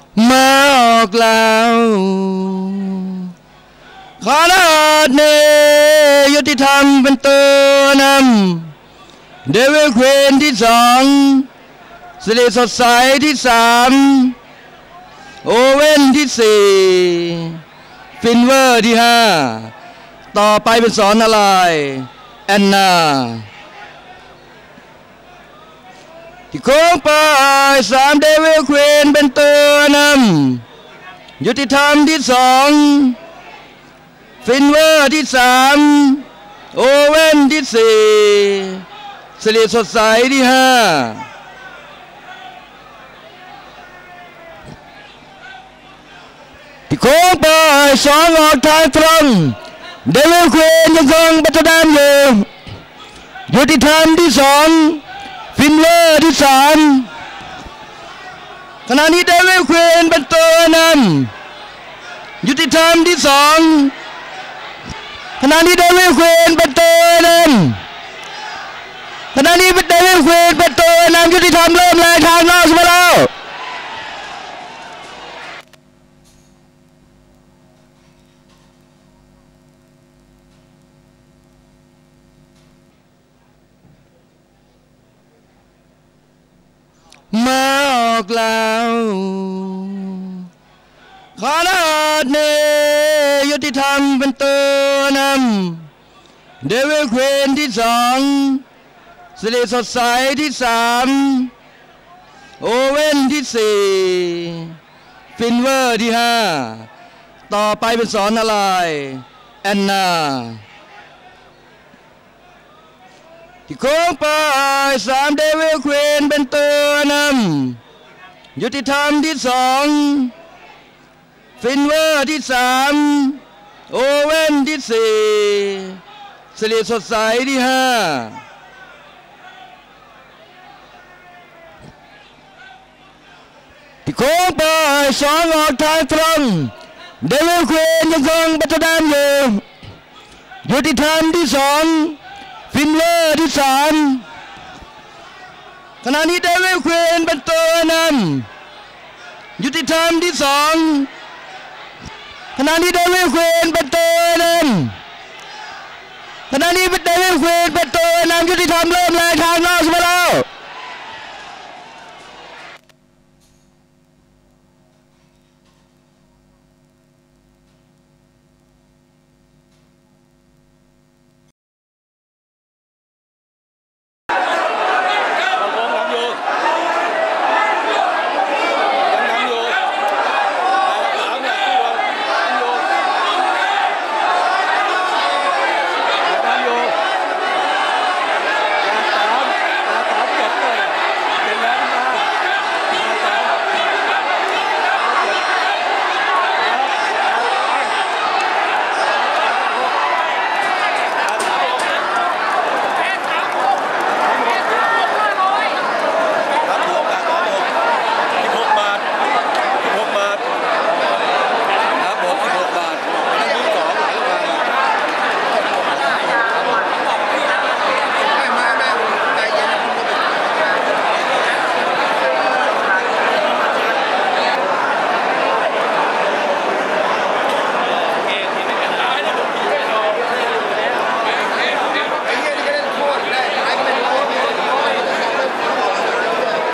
มาออกแล้วขนาดเนยุติธรรมเป็นตัวนำเดวิดควีนที่2สิริสดใสที่3โอเว่นที่4ฟินเวอร์ที่5ต่อไปเป็นสอนอะไรแอนนาที่โค้งไป3เดวิดควีนเป็นตัวนำยุติธรรมที่2ฟินเวอร์ที่3โอเว่นที่4สิริสดใสที่5ที่โค้งไป2ออกทางตรงเดวิดควีนยังคงปัจจุบันอยู่ยุติธรรมที่2ฟินเวอร์ที่3ขณะนี้เดวิดควีนเป็นตัวนำยุติธรรมที่2ขณะนี้เดวิดควีนเป็นตัวนำขณะนี้เดวิดควีนเป็นตัวนำยุติธรรมเริ่มแรงทางนอกมาแล้วมาออกแล้วขนาดเนยุติธรรมเป็นตัวนำเดวิดควีนที่2สิริสดใสที่3โอเว่นที่4ฟินเวอร์ที่5ต่อไปเป็นสอนอะไรแอนนาที่โค้งไป3เดวิดควีนเป็นตัวนำยุติธรรมที่2ฟินเวอร์ที่3โอเว่นที่4สิริสดใสที่5ที่โค้งไป2ออกทางตรงเดวิดควีนยังคงปัจจุบันอยู่ยุติธรรมที่2ฟินเวอร์ที่3ขณะนี้เดวิดควีนเป็นตัวนำยุติธรรมที่2ขณะนี้เดวิดควีนเป็นตัวนำขณะนี้เดวิดควีนเป็นตัวนำยุติธรรมเริ่มแรงทางนอกมาแล้ว